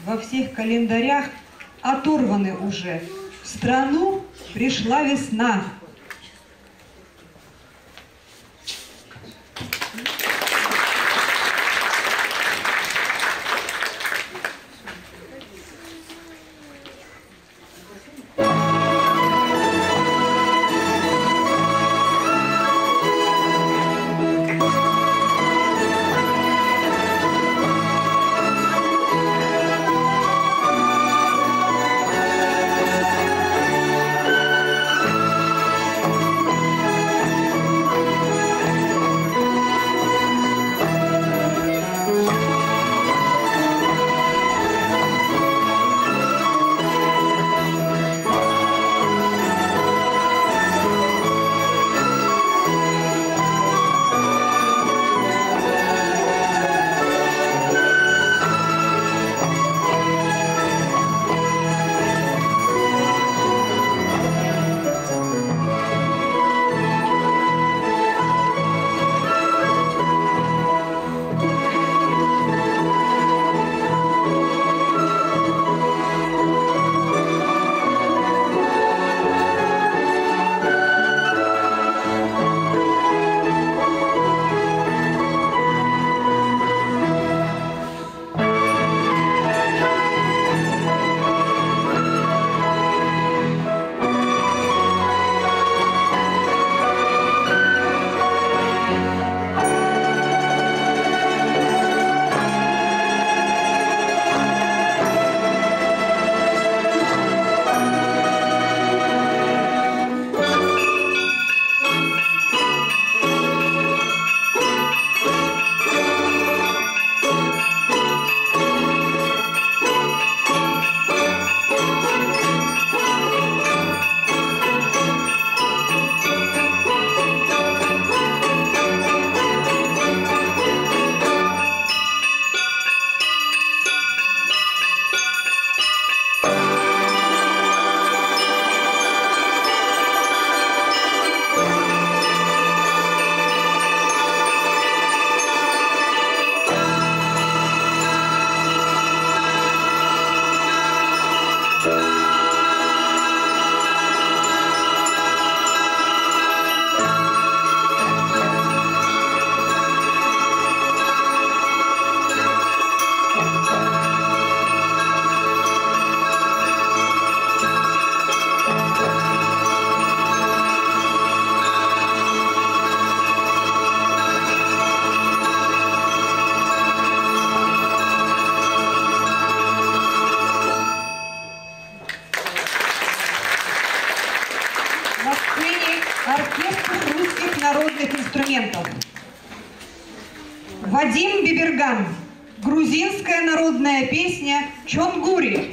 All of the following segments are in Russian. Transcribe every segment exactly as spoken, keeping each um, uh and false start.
во всех календарях оторваны уже. В страну пришла весна. оркестр русских народных инструментов. Вадим Биберган. Грузинская народная песня «Чонгури».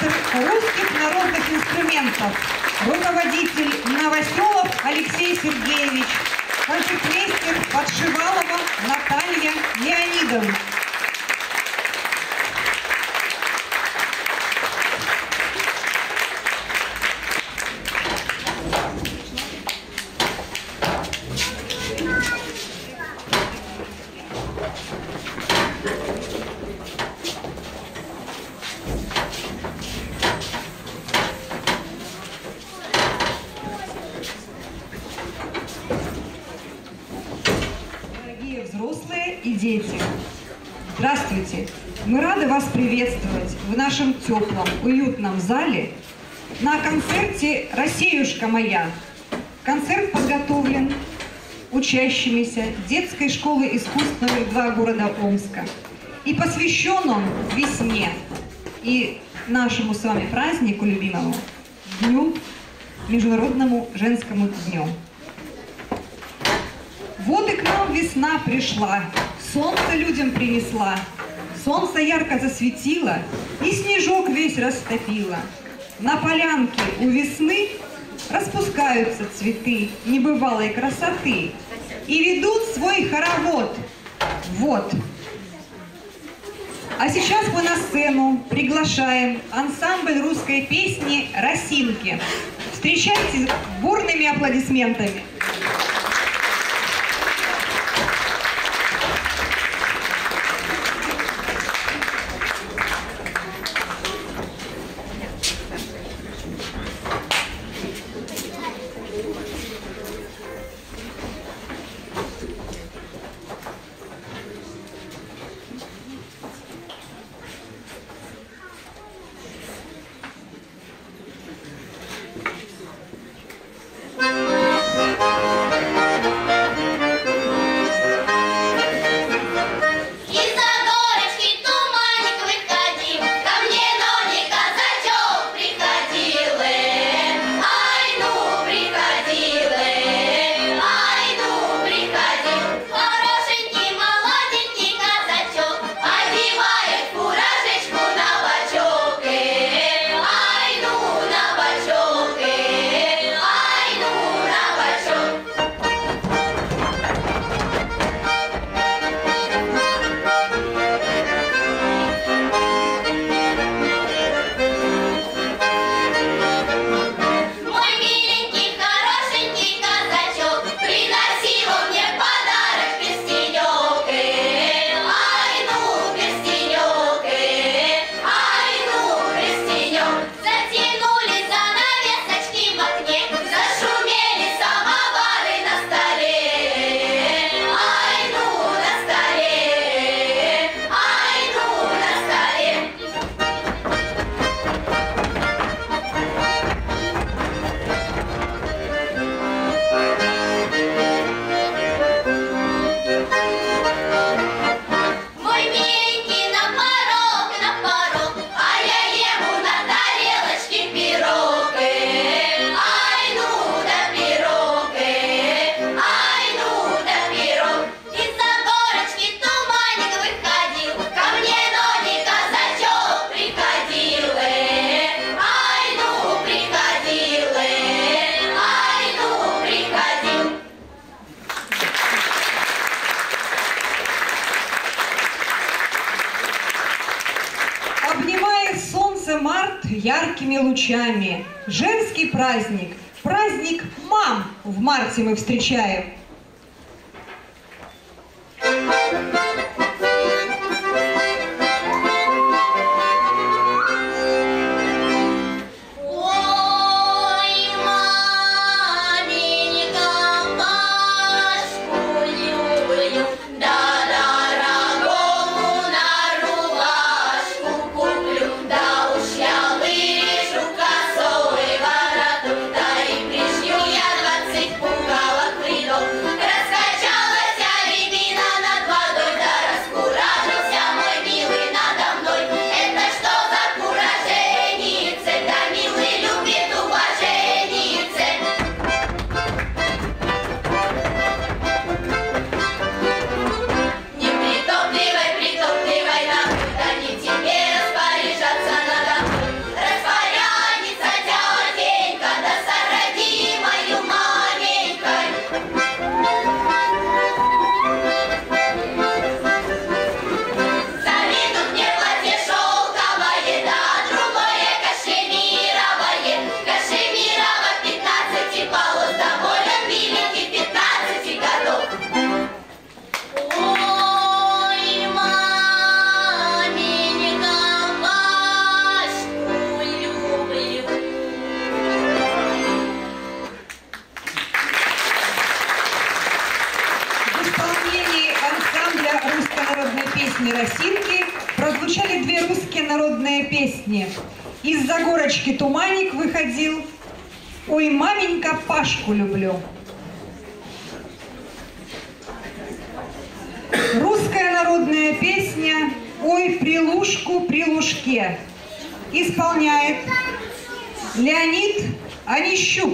русских народных инструментов, руководитель Новоселов Алексей Сергеевич, концертмейстер Подшивалова Наталья Леонидовна. Взрослые и дети, здравствуйте! Мы рады вас приветствовать в нашем теплом, уютном зале на концерте «Россиюшка моя». Концерт подготовлен учащимися детской школы искусств номер два города Омска. И посвящен он весне и нашему с вами празднику любимому, Дню, Международному женскому дню. Вот и к нам весна пришла, солнце людям принесла, солнце ярко засветило и снежок весь растопило. На полянке у весны распускаются цветы небывалой красоты и ведут свой хоровод. Вот. А сейчас мы на сцену приглашаем ансамбль русской песни «Росинки». Встречайте бурными аплодисментами. Март яркими лучами. Женский праздник, праздник мам в марте мы встречаем. Пугало крыло. песни «Росинки» прозвучали две русские народные песни. «Из-за горочки туманик выходил», «Ой, маменька, Пашку люблю». Русская народная песня «Ой, прилушку, прилушке» исполняет Леонид Онищук.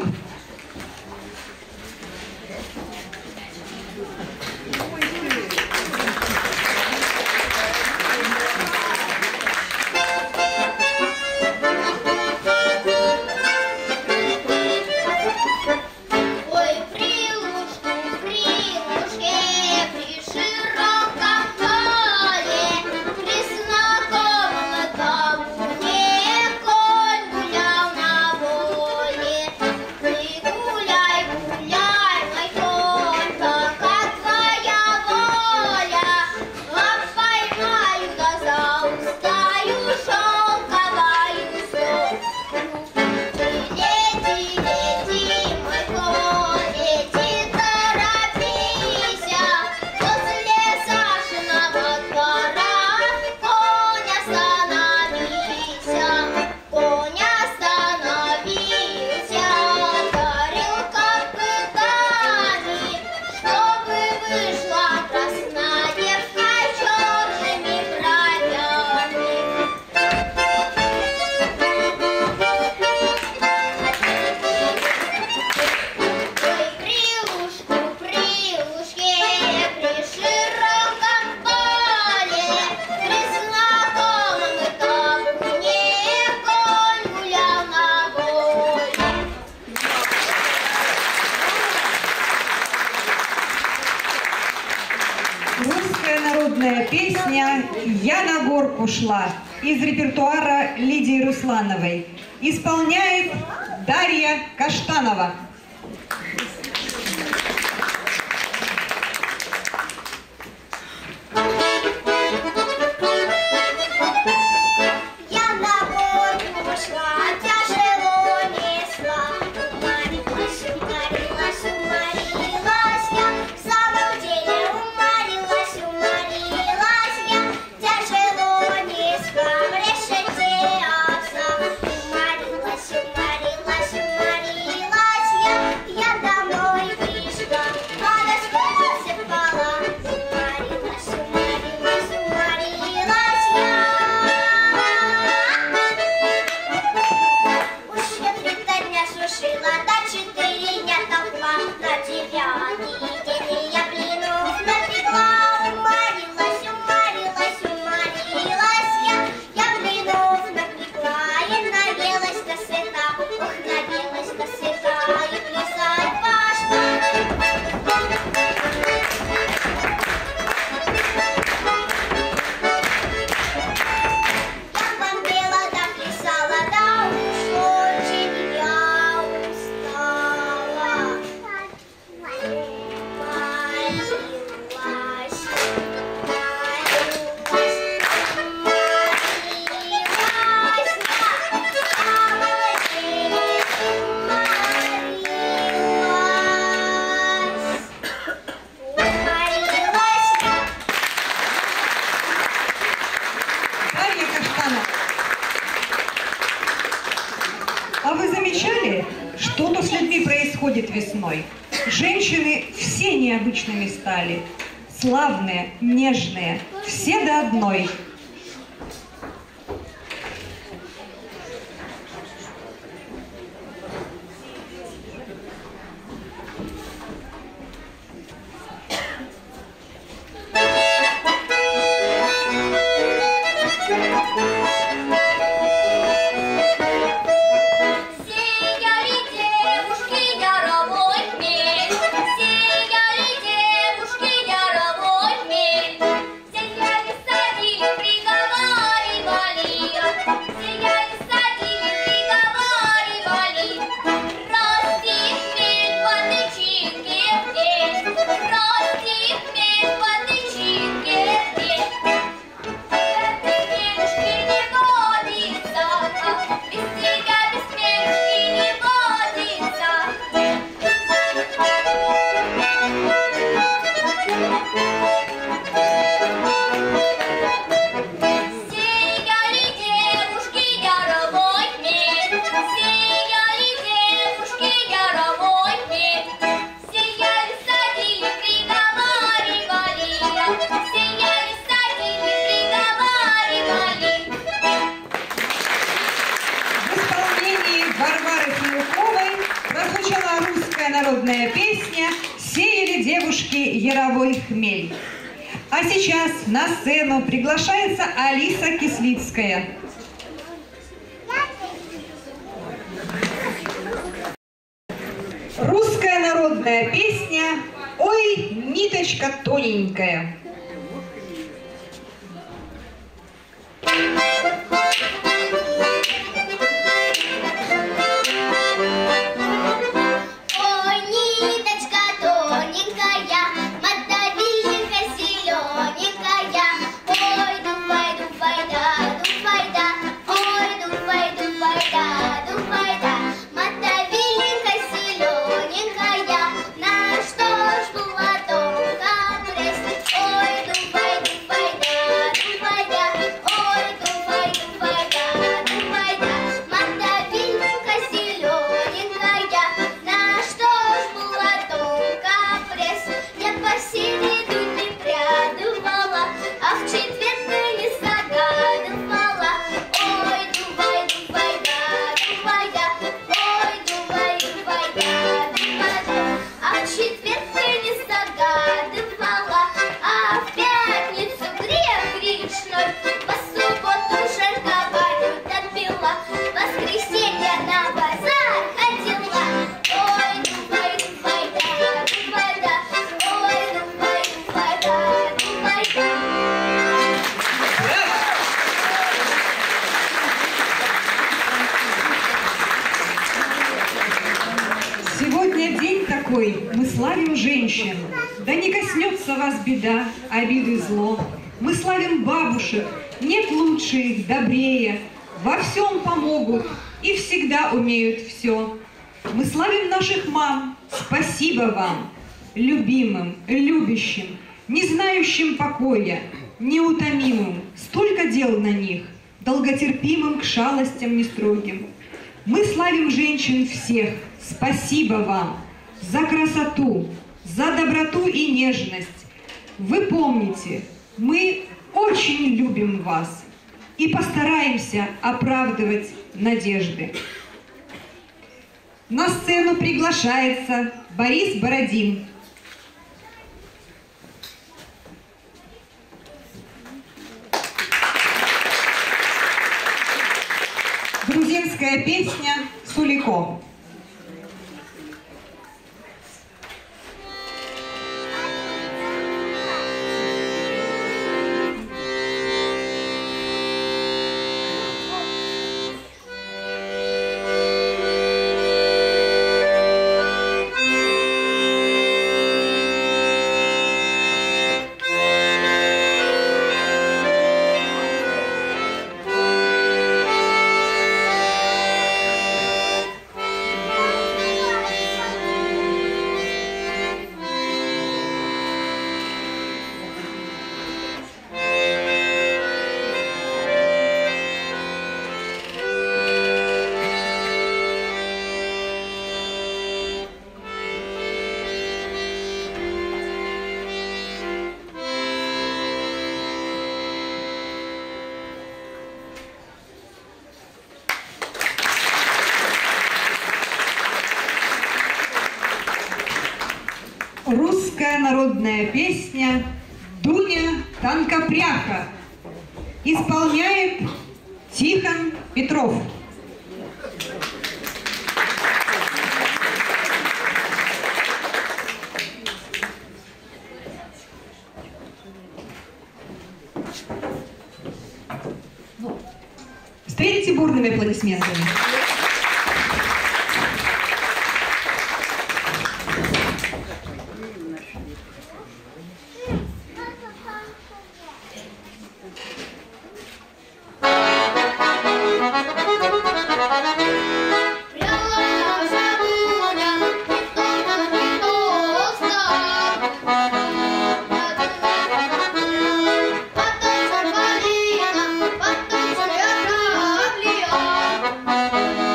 Русская народная песня «Я на горку шла» из репертуара Лидии Руслановой. Исполняет Дарья Каштанова. А вы замечали, что-то с людьми происходит весной? Женщины все необычными стали. Славные, нежные, все до одной. Сияли девушки, яровой хмель, сияли, садили, народная песня «Сеяли девушки яровой хмель». А сейчас на сцену приглашается Алиса Кислицкая. Русская народная песня «Ой, ниточка тоненькая». Мы славим женщин, да не коснется вас беда, обиды, зло. Мы славим бабушек, нет лучше их, добрее, во всем помогут и всегда умеют все. Мы славим наших мам, спасибо вам, любимым, любящим, не знающим покоя, неутомимым, столько дел на них, долготерпимым к шалостям нестрогим. Мы славим женщин всех, спасибо вам за красоту, за доброту и нежность. Вы помните, мы очень любим вас и постараемся оправдывать надежды. На сцену приглашается Борис Бородин. Грузинская песня «Сулико». Русская народная песня «Дуня Танкопряха» исполняет Тихон Петров. Встретите бурными аплодисментами. Потом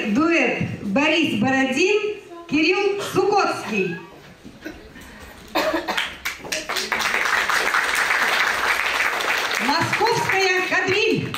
дуэт Борис Бородин, Кирилл Сукотский. Московская кадриль.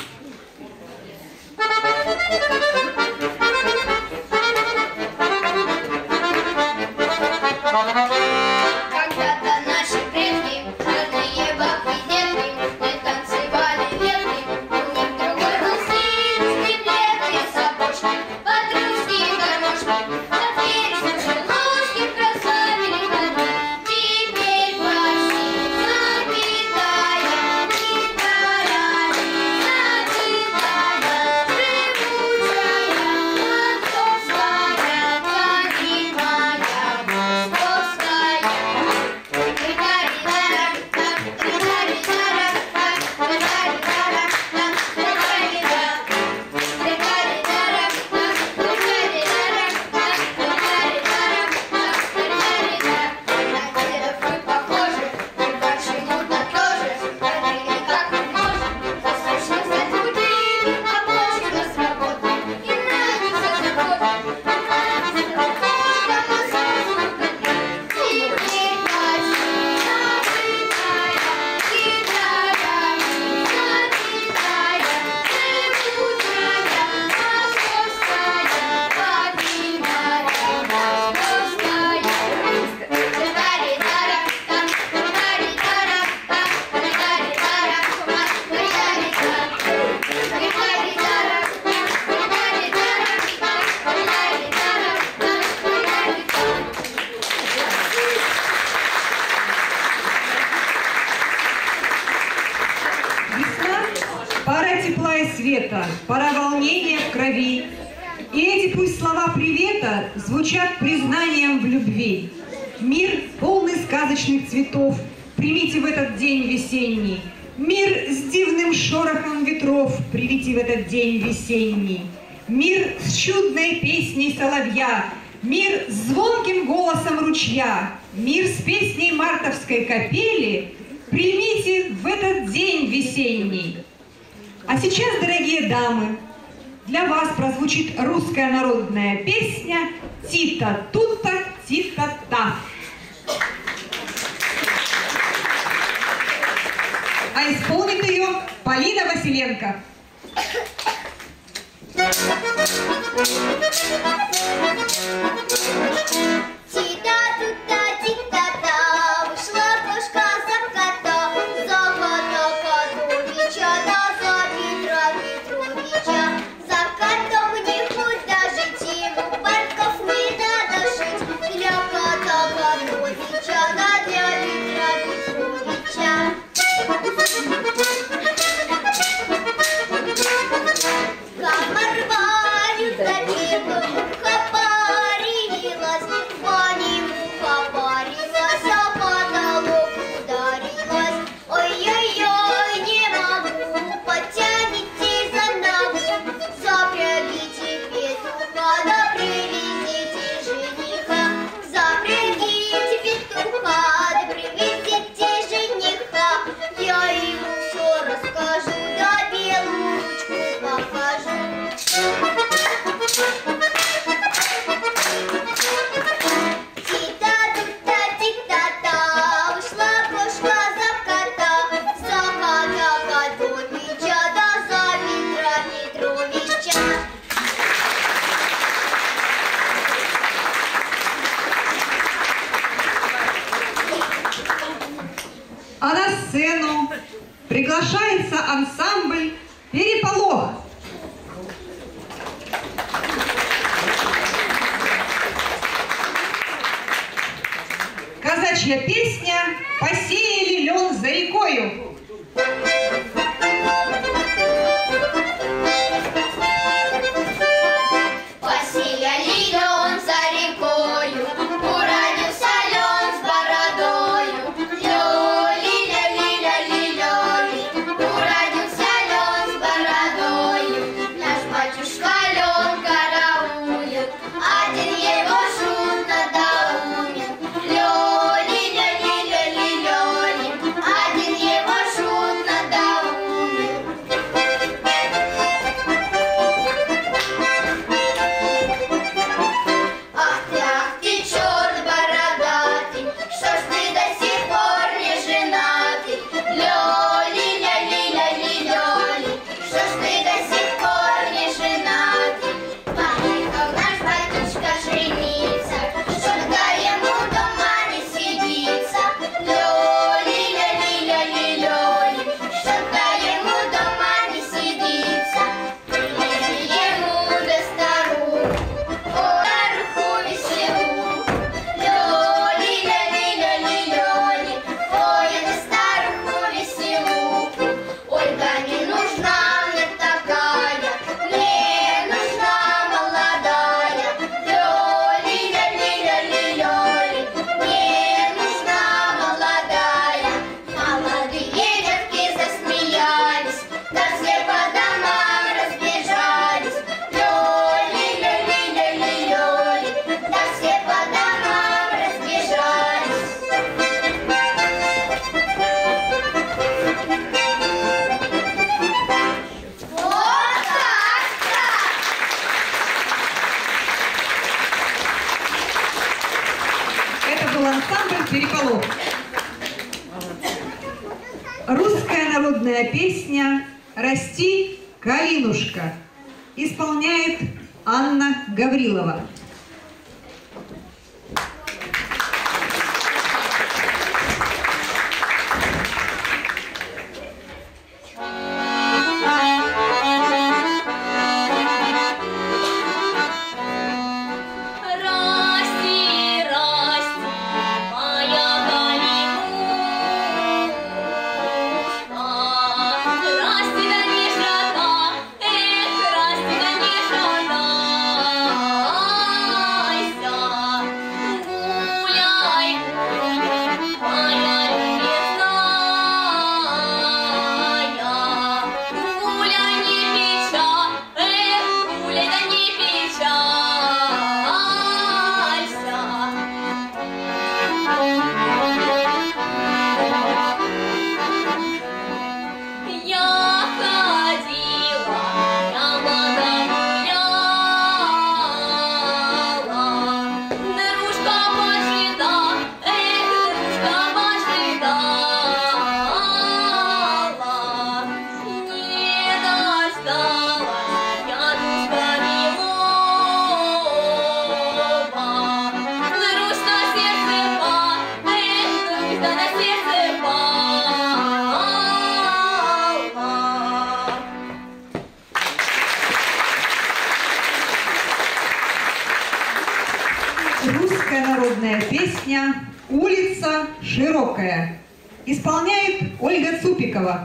Когда-то наши предки, родные бабки, дедки, не танцевали ветки, у них другой был стиль, стеклянные сапожки, подружки и гармошки, на дверь слушали ложки, красавили ходы. Теперь пошли, запятая, гитара, запятая, живучая, московская, кадриль моя, московская. Пора тепла и света, пора волнения в крови. И эти пусть слова привета звучат признанием в любви. Мир полный сказочных цветов, примите в этот день весенний. Мир с дивным шорохом ветров, примите в этот день весенний. Мир с чудной песней соловья, мир с звонким голосом ручья, мир с песней мартовской капели, примите в этот день весенний. А сейчас, дорогие дамы, для вас прозвучит русская народная песня «Тита-тута, тита-та». А исполнит ее Полина Василенко. Тита-тута, тита-та, вышла кошка за кота, за кота Котовича, да за Петра Петровича. За котом не куда жить, ему парков не надо шить, для кота Котовича, да для Петра Петровича. Комар-варю забила, муха парилась, по нему попарилась, а потолок ударилась. Ой-ой-ой, не могу, потяните за ногу, запрягите петуха, да привезите жениха. Запрягите петуха, да привезите жениха. Я ему все расскажу, да белую ручку покажу. Тита-тута, тита-та, вышла кошка за кота, за кота Котовича, да за Петра Петровича. А на сцену приглашается ансамбль «Переполох». Казачья песня «Посеяли лен за рекою». Посеяли лен за рекою, уродился лен с бородою. Лёли-ля-ли-ля-ли-лёли, уродился лен с бородою. Наш батюшка лен караулит, один его шут надоумит. Лёли-ля-ли-ля-ли-лёли, один его переполох. Русская народная песня «Расти, калинушка» исполняет Анна Гаврилова. Русская народная песня «Улица широкая» исполняет Ольга Цупикова.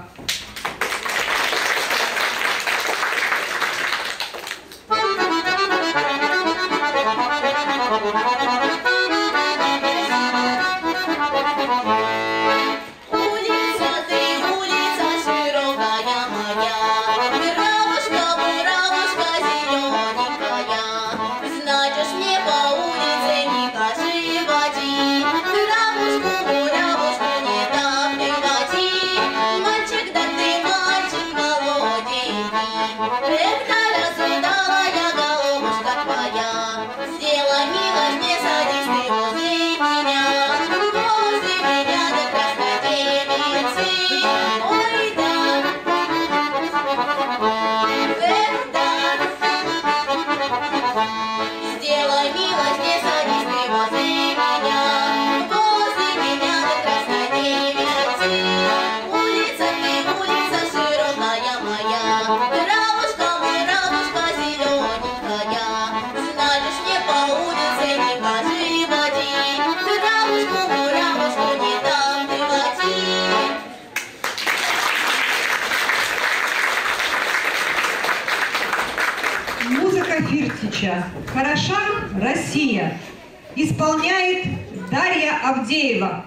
Фиртича «Хороша Россия» исполняет Дарья Авдеева.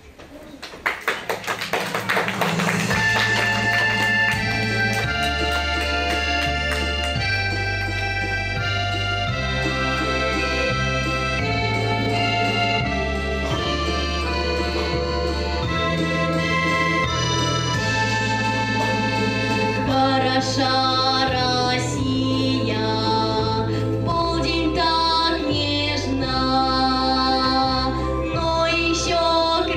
Хороша но еще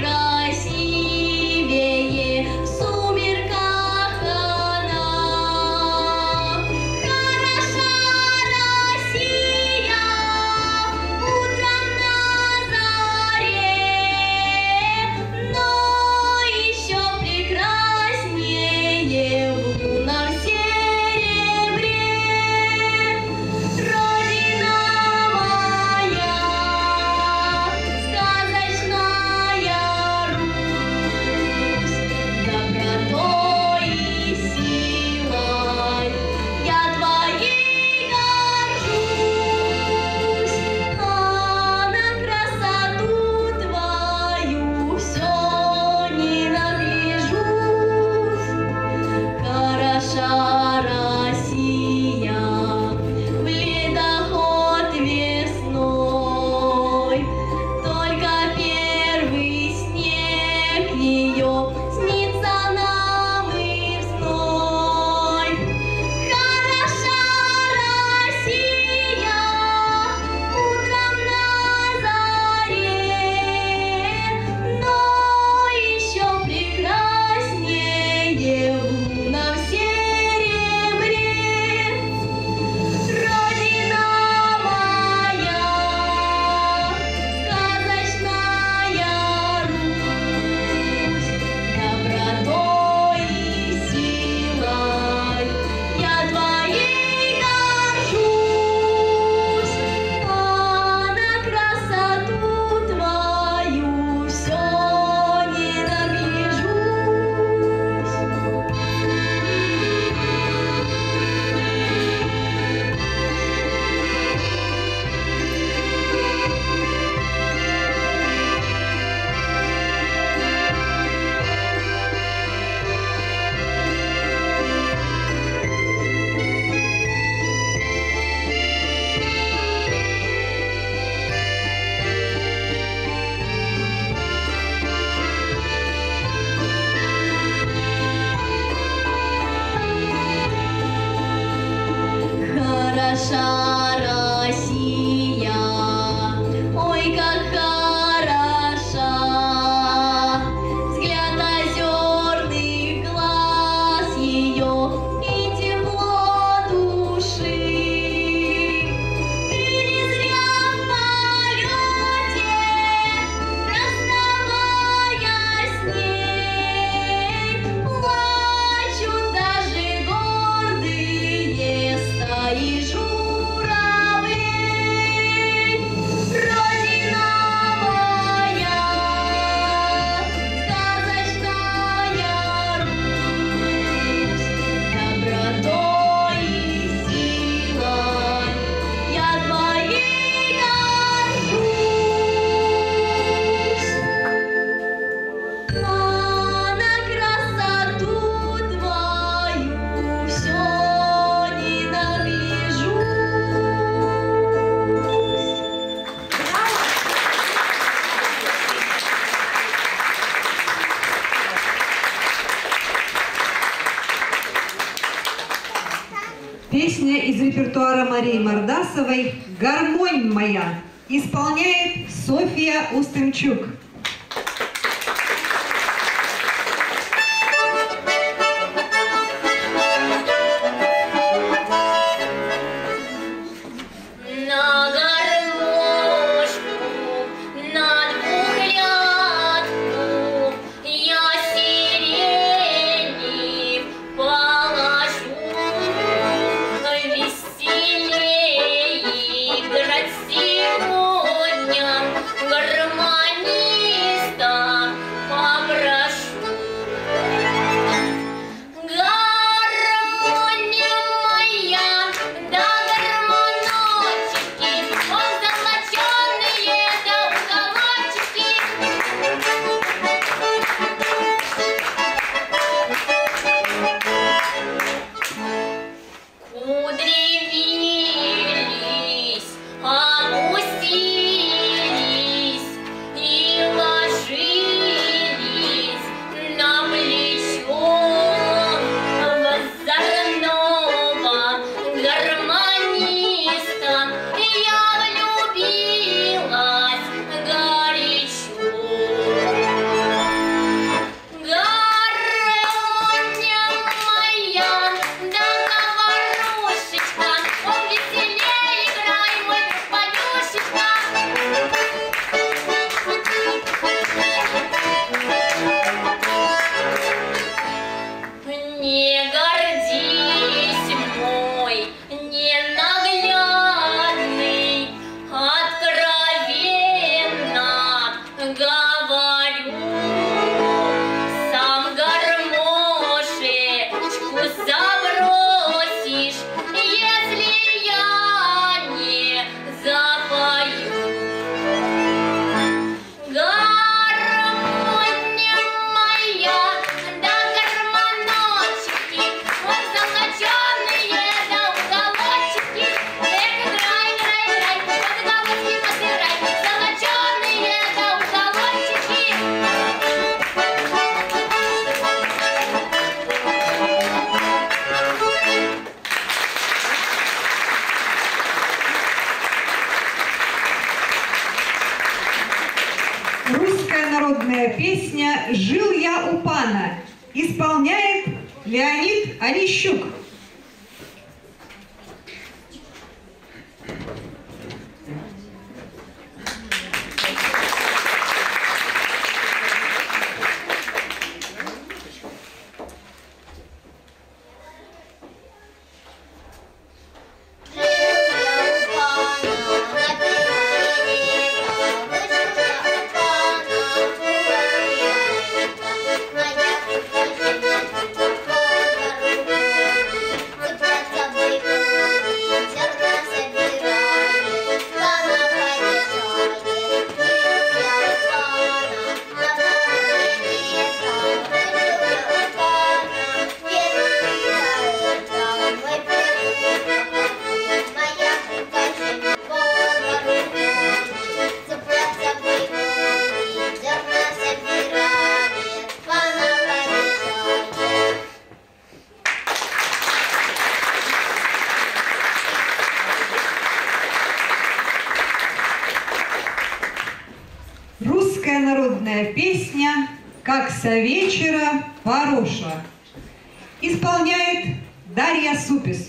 Песня из репертуара Марии Мордасовой «Гармонь моя» исполняет Софья Устымчук. Русская народная песня «Жил я у пана» исполняет Леонид Онищук. Thank you. народная песня «Как со вечера Пароша». Исполняет Дарья Супис.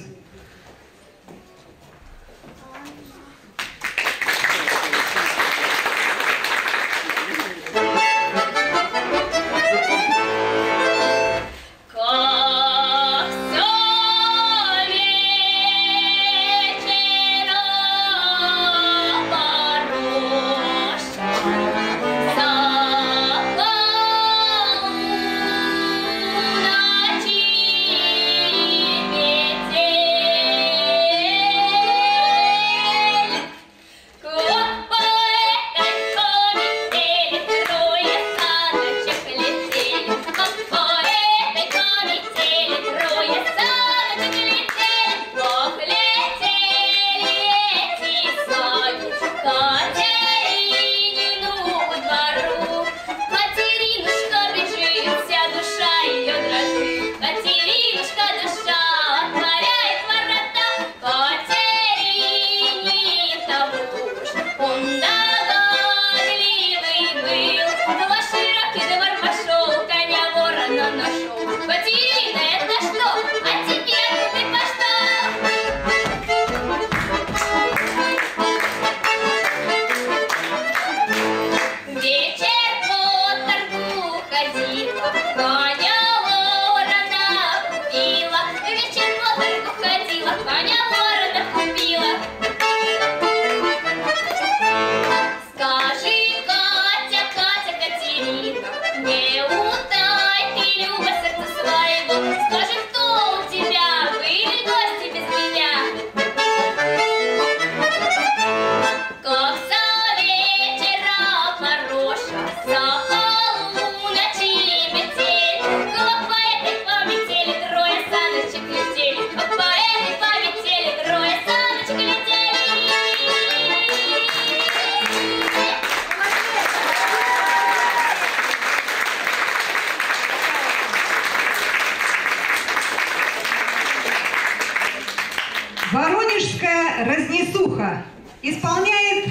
Воронежская разнесуха исполняет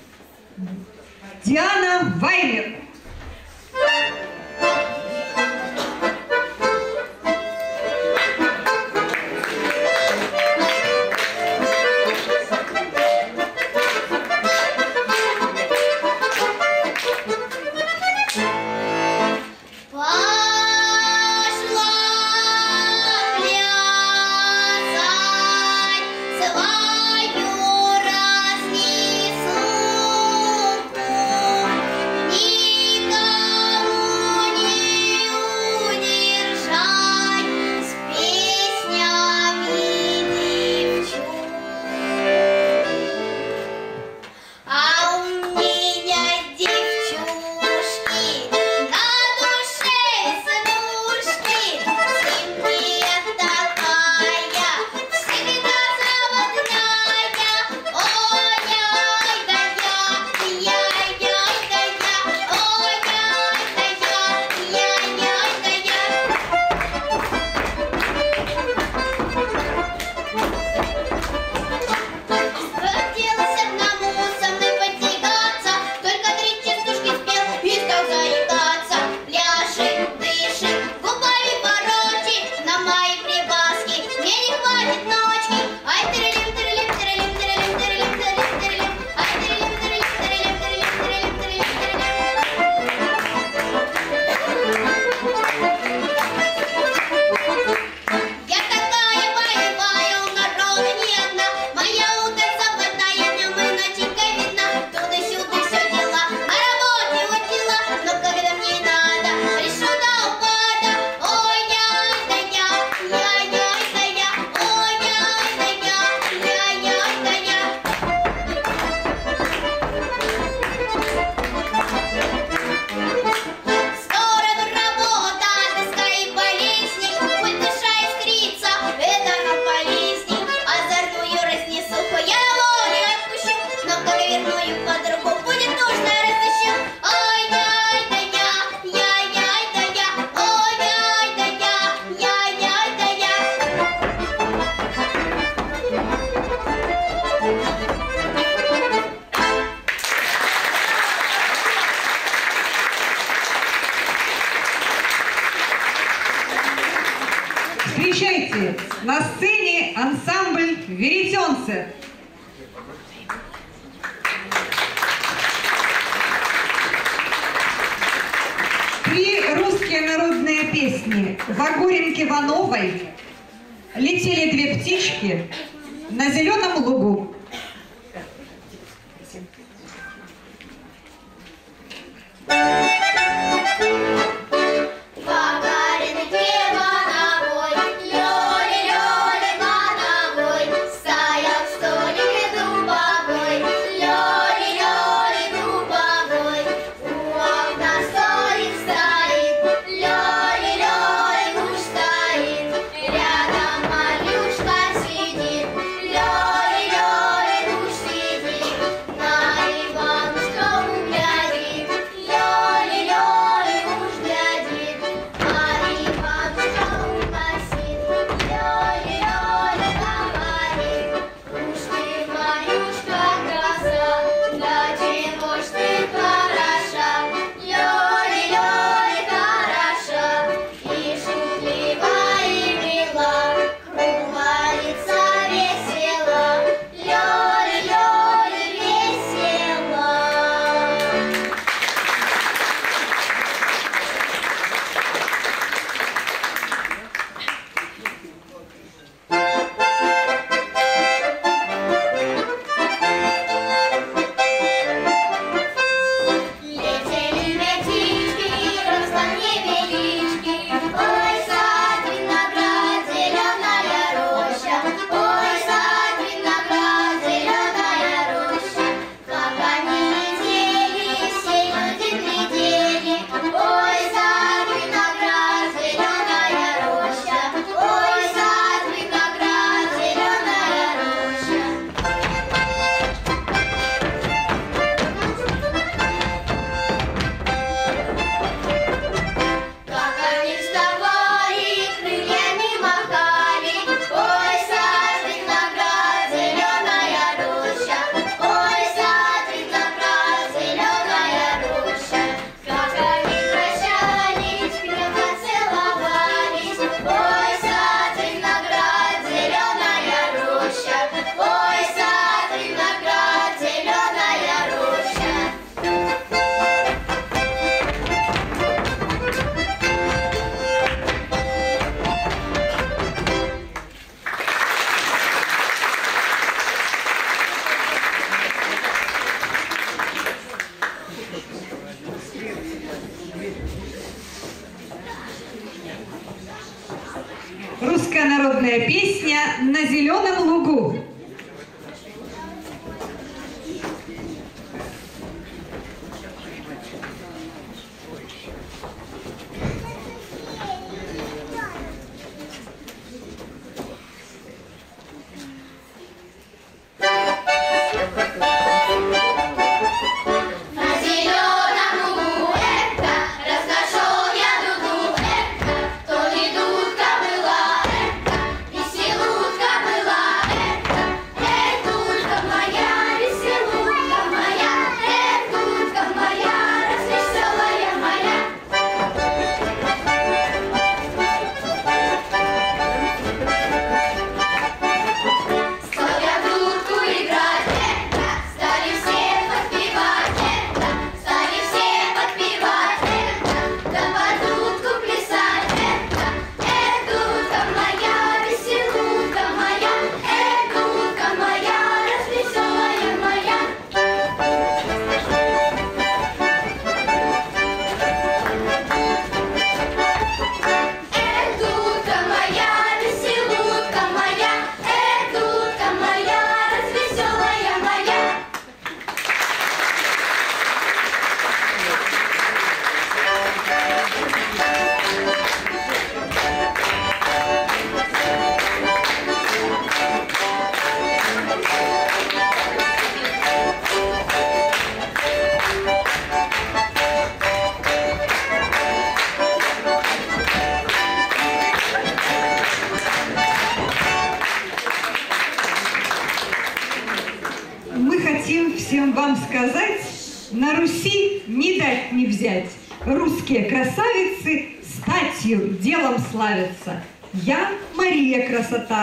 Диана Вайлер. веретенце. Три русские народные песни Вагуренки Ивановой «Летели две птички на зеленом лугу». Русская народная песня «На зеленом лугу». Всем вам сказать, на Руси не дать не взять. Русские красавицы статью делом славятся. Я Мария Красота,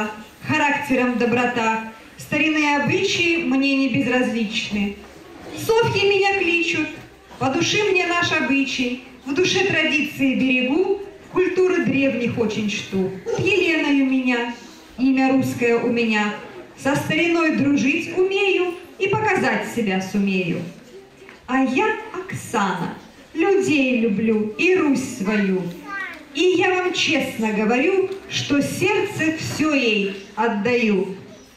характером доброта, старинные обычаи мне не безразличны. Совки меня кличут, по душе мне наш обычай, в душе традиции берегу, культуры древних очень чту. Еленою меня, имя русское у меня, со стариной дружить умею и показать себя сумею. А я Оксана, людей люблю и Русь свою. И я вам честно говорю, что сердце все ей отдаю.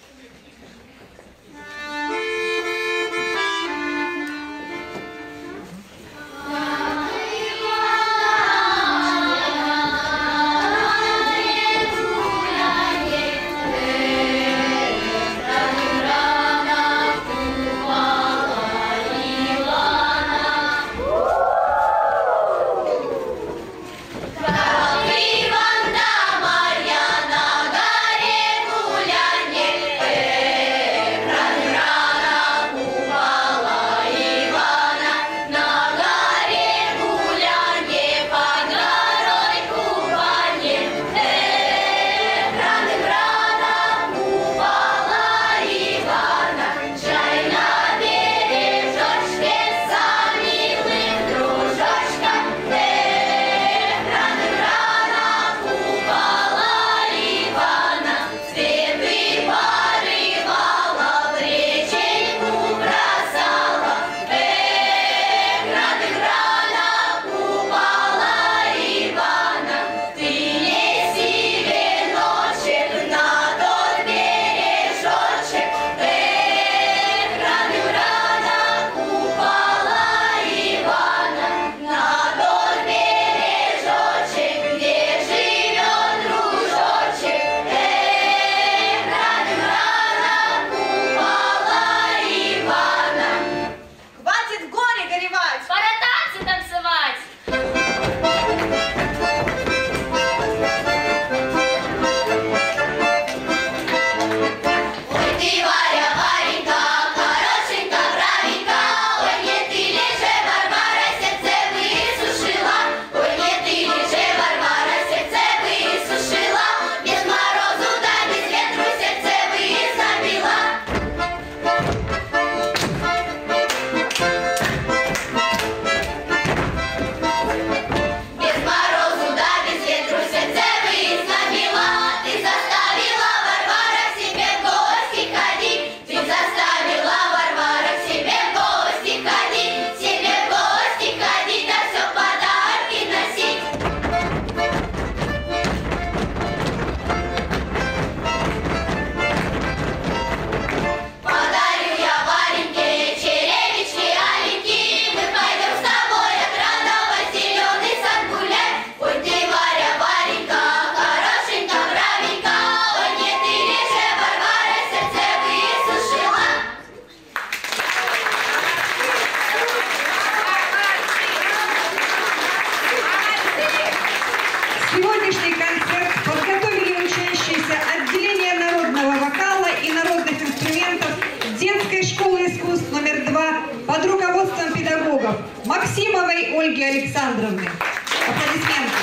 Максимовой Ольги Александровны. Аплодисменты.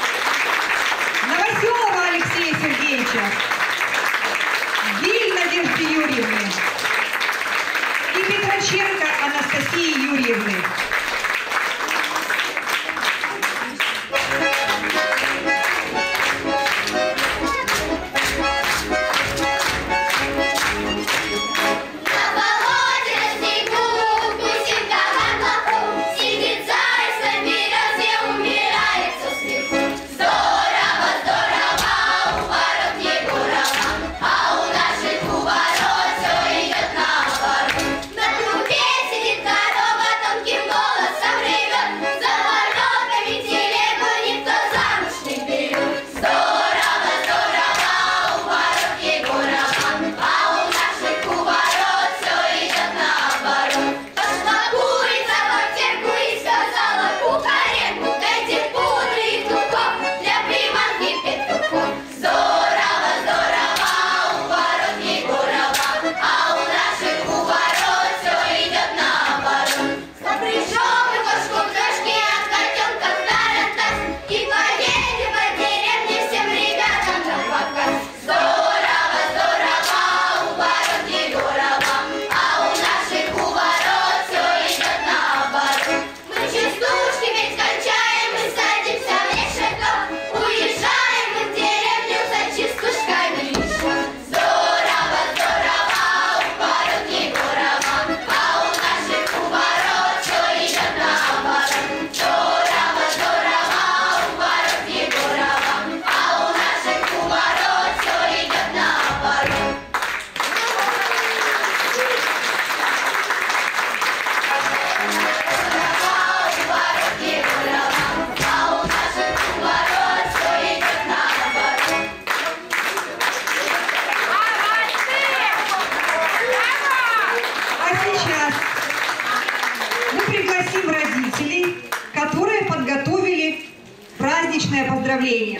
Новоселова Алексея Сергеевича. Гиль Надежды Юрьевны. И Петроченко Анастасии Юрьевны. Сидит корова тонким голосом. сердечное поздравление.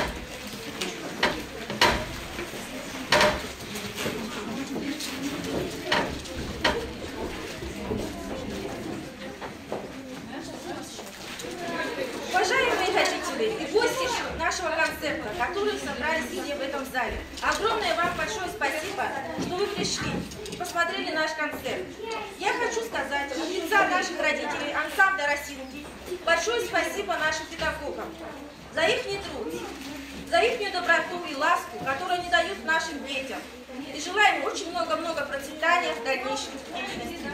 Уважаемые родители и гости нашего концерта, которые собрались все в этом зале, огромное вам большое спасибо, что вы пришли и посмотрели наш концерт. Я хочу сказать от лица наших родителей, ансамбля «Росинки», большое спасибо нашим педагогам за их труд, за их доброту и ласку, которую они дают нашим детям. И желаем очень много-много процветания в дальнейшем деятельности.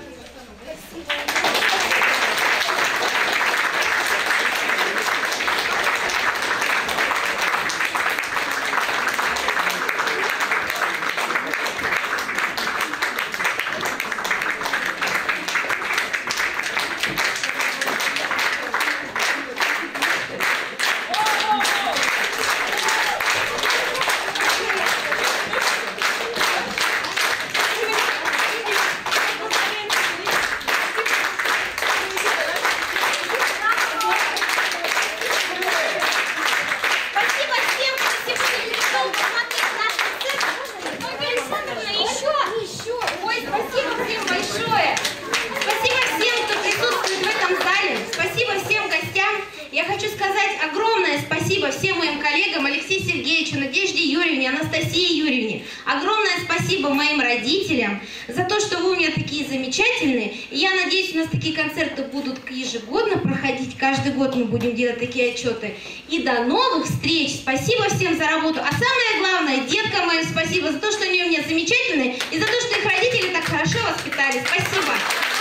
Всем моим коллегам, Алексею Сергеевичу, Надежде Юрьевне, Анастасии Юрьевне. Огромное спасибо моим родителям за то, что вы у меня такие замечательные. И я надеюсь, у нас такие концерты будут ежегодно проходить. Каждый год мы будем делать такие отчеты. И до новых встреч. Спасибо всем за работу. А самое главное, деткам моим спасибо за то, что они у меня замечательные. И за то, что их родители так хорошо воспитали. Спасибо.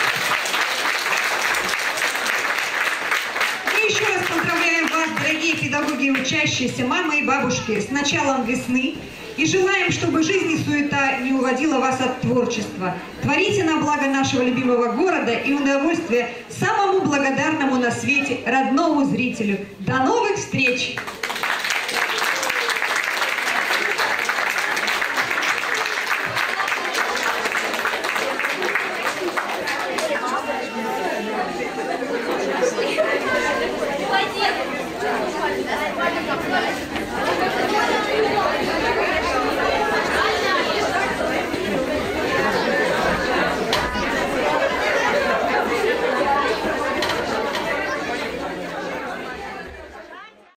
Еще раз поздравляем вас, дорогие педагоги и учащиеся, мамы и бабушки, с началом весны. И желаем, чтобы жизнь и суета не уводила вас от творчества. Творите на благо нашего любимого города и удовольствие самому благодарному на свете родному зрителю. До новых встреч!